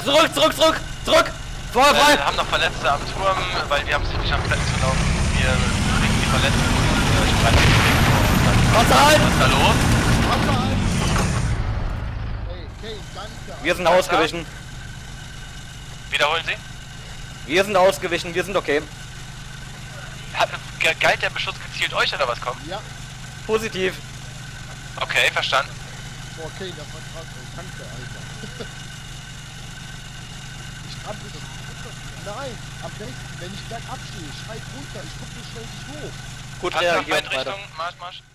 Zurück, zurück, zurück, zurück! Vorher, Wir vorher! haben noch Verletzte am Turm, weil wir haben es nicht am Plätzen zu laufen. Wir bringen die Verletzten und streiten die vor. Wasser halt! Was ist da los? Hey, danke. Wir sind ausgewichen. Wiederholen Sie? Wir sind ausgewichen, wir sind okay. Galt der Beschuss gezielt euch oder was kommt? Ja, Positiv. Okay, verstanden. okay, das war krass. Danke, Alter. Ich kann das. Nein, am besten, wenn ich bergab stehe, schreib runter, ich guck so schnell nicht hoch. Gut Panzer, reagiert, Feindrichtung, weiter. Marsch, Marsch.